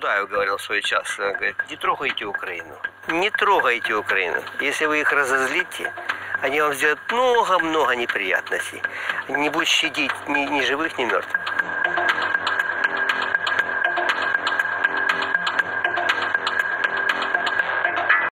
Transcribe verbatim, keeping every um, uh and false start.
Дудаев говорил в свой час, он говорит, не трогайте Украину. Не трогайте Украину. Если вы их разозлите, они вам сделают много-много неприятностей. Не будут щадить ни, ни живых, ни мертвых.